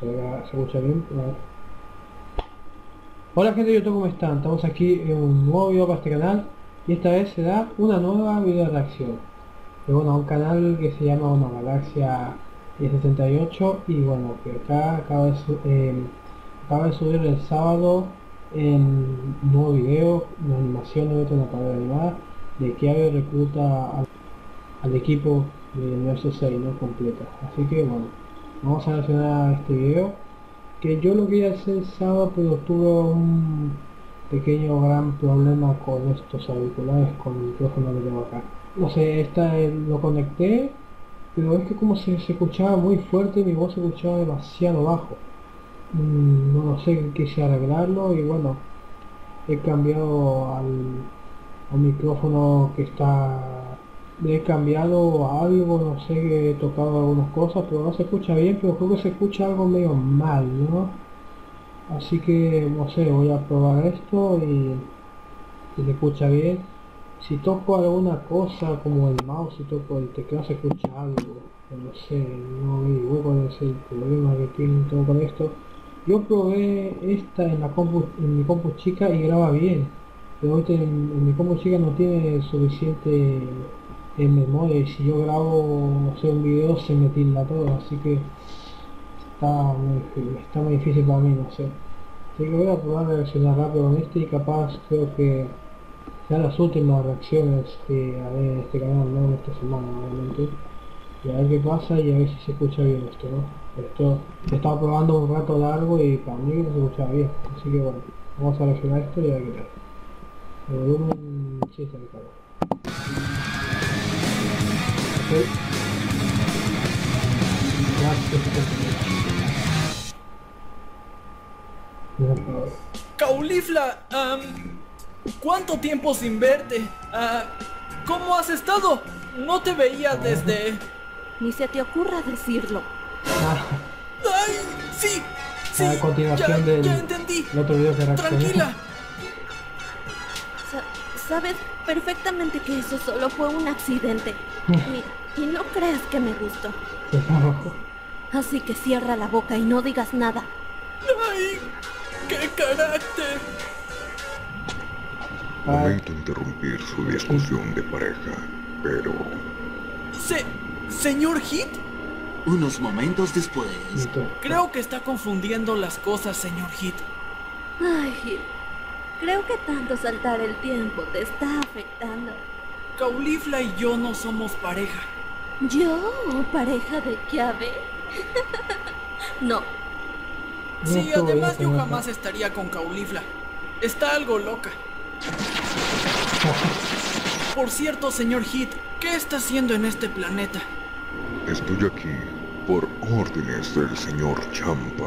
se escucha bien. Hola gente de YouTube, ¿cómo están? Estamos aquí en un nuevo video para este canal y esta vez será una nueva video reacción. Y bueno, un canal que se llama Galaxia 1068 y bueno, que acá acaba de subir el sábado un nuevo video, una animación, una parodia animada de que Abe recluta al equipo del universo 6, ¿no? Completa. Así que bueno, vamos a reaccionar a este video que yo lo quería hacer el sábado, pero tuve un pequeño gran problema con estos auriculares, con el micrófono que tengo acá. No sé, lo conecté, pero es que como se escuchaba muy fuerte, mi voz se escuchaba demasiado bajo. No lo sé, quise arreglarlo y bueno, he cambiado al micrófono que está... Le he cambiado algo, no sé, que he tocado algunas cosas, pero no se escucha bien, pero creo que se escucha algo medio mal, ¿no? Así que, no sé, voy a probar esto y si se escucha bien. Si toco alguna cosa como el mouse, si toco el teclado se escucha algo, no sé, no averiguo cuál es el problema que tiene todo con esto. Yo probé esta en mi compu chica y graba bien, pero ahorita en mi compu chica no tiene suficiente en memoria y si yo grabo, no sé, un video se me tilda todo, así que está muy difícil para mí, no sé. Así que voy a probar a reaccionar rápido con este y capaz creo que sean las últimas reacciones que haré en este canal, no en esta semana obviamente. Y a ver qué pasa y a ver si se escucha bien esto, ¿no? Esto he estado probando un rato largo y para mí no se escuchaba bien. Así que bueno, vamos a reaccionar esto y a ver qué tal. El volumen sí está cargado. Ok. Caulifla, ¿cuánto tiempo sin verte? ¿Cómo has estado? No te veía desde... Ni se te ocurra decirlo. ¡Ay! ¡Sí! ¡Sí! A continuación Ya entendí. el otro video que reaccioné. Tranquila. Sabes perfectamente que eso solo fue un accidente. Y no creas que me gustó. Así que cierra la boca y no digas nada. ¡Ay! ¡Qué carácter! Lamento interrumpir su discusión de pareja, pero... ¿Señor Hit? Unos momentos después... Creo que está confundiendo las cosas, señor Hit. Ay, Hit. Creo que tanto saltar el tiempo te está afectando. Caulifla y yo no somos pareja. ¿Yo? ¿Pareja de llave? No. Sí, además yo jamás estaría con Caulifla. Está algo loca. Por cierto, señor Hit, ¿qué está haciendo en este planeta? Estoy aquí por órdenes del señor Champa.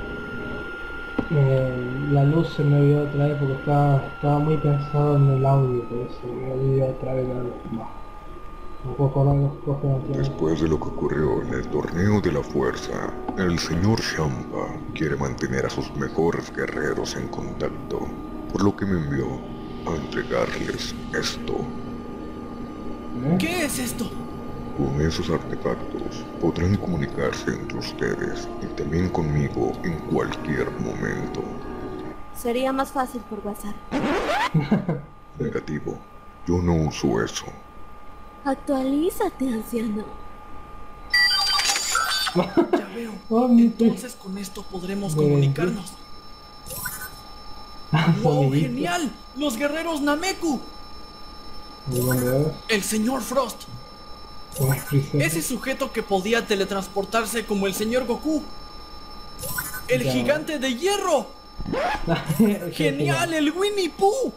La luz se me olvidó otra vez porque estaba muy pensado en el audio, por eso me olvidé otra vez la luz. No puedo acordar los cosas. Después de lo que ocurrió en el torneo de la fuerza, el señor Champa quiere mantener a sus mejores guerreros en contacto, por lo que me envió a entregarles esto. ¿Qué es esto? Con esos artefactos podrán comunicarse entre ustedes y también conmigo en cualquier momento. Sería más fácil por WhatsApp. Negativo, yo no uso eso. Actualízate, anciano. Ya veo. Entonces con esto podremos comunicarnos. ¡Wow, genial! ¡Los guerreros Nameku! El señor Frost. Ese sujeto que podía teletransportarse como el señor Goku. El gigante de hierro. ¡Genial! ¡El Winnie Pooh!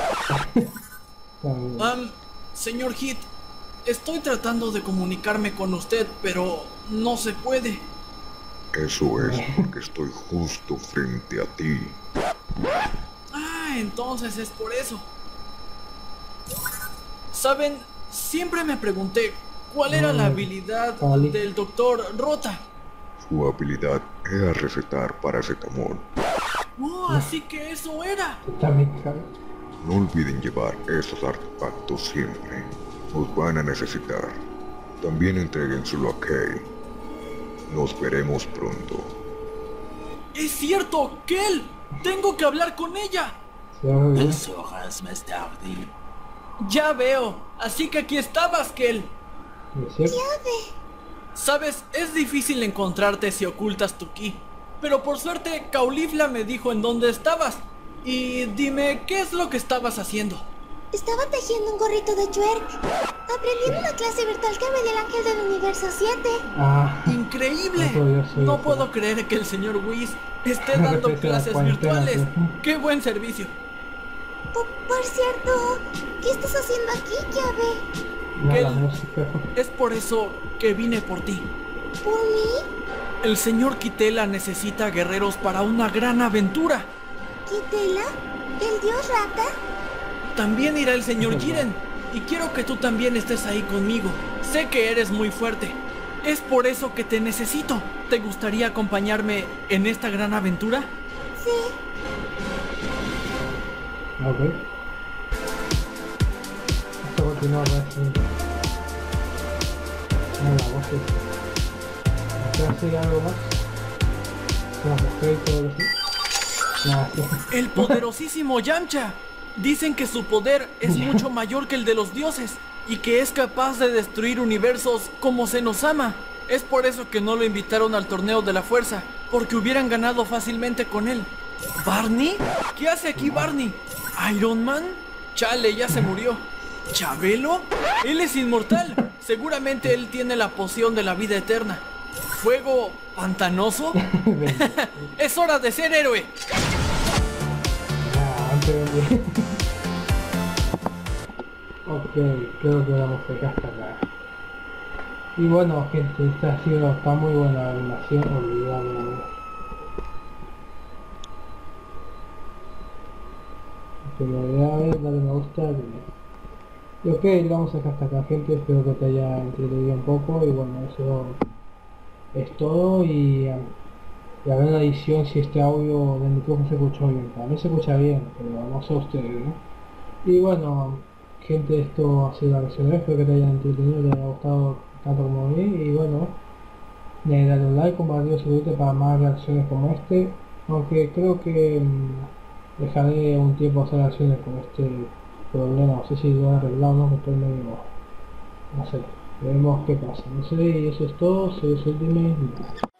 Señor Hit, estoy tratando de comunicarme con usted, pero no se puede. Eso es porque estoy justo frente a ti. Entonces es por eso. ¿Saben? Siempre me pregunté cuál era la habilidad del Dr. Rota. Su habilidad era recetar paracetamol. Oh, así que eso era. No olviden llevar esos artefactos siempre. Los van a necesitar. También entréguenselo a Kay. Nos veremos pronto. ¡Es cierto! ¡Kel! ¡Tengo que hablar con ella! Eso harás más tarde. Ya veo. Así que aquí estabas, Kel. Llave. Sabes, es difícil encontrarte si ocultas tu ki. Pero por suerte, Caulifla me dijo en dónde estabas. Y dime, ¿qué es lo que estabas haciendo? Estaba tejiendo un gorrito de Twerk. Aprendí en una clase virtual que me dio el ángel del universo 7. ¡Increíble! No puedo creer que el señor Whis esté dando clases virtuales. ¡Qué buen servicio! Por cierto, ¿qué estás haciendo aquí, Llave? Es por eso que vine por ti. ¿Por mí? El señor Kitela necesita guerreros para una gran aventura. ¿Kitela? ¿El dios rata? También irá el señor Jiren. Y quiero que tú también estés ahí conmigo. Sé que eres muy fuerte. Es por eso que te necesito. ¿Te gustaría acompañarme en esta gran aventura? Sí. Ok. Esto continúa así. Nada, vos sí. ¿Hace algo más? ¿Una mujer y todo así? Nada, sí. El poderosísimo Yamcha. Dicen que su poder es mucho mayor que el de los dioses y que es capaz de destruir universos como Zenosama. Es por eso que no lo invitaron al torneo de la fuerza, porque hubieran ganado fácilmente con él. ¿Barney? ¿Qué hace aquí Barney? ¿Iron Man? Chale, ya se murió. ¿Chabelo? Él es inmortal. Seguramente él tiene la poción de la vida eterna. ¿Fuego pantanoso? ¡Es hora de ser héroe! Ok, creo que vamos a dejar hasta acá. Y bueno, gente, esta ha sido, está muy buena la animación, olvidamos. Que me voy a ver, dale me gusta. Y ok, lo vamos a dejar hasta acá, gente, espero que te haya entretenido un poco y bueno, eso es todo y a ver la edición si este audio del micrófono se escuchó bien. Para mí se escucha bien, pero no sé ustedes, ¿no? Y bueno, gente, esto ha sido la versión de hoy, espero que te haya entretenido, te haya gustado tanto como a mí y bueno, dale un like, compartir, suscribirte para más reacciones como este, aunque creo que dejaré un tiempo hacer reacciones con este problema, no sé si lo he arreglado o no, estoy medio, no sé, veremos qué pasa, no sé, y eso es todo, soy Ultimate.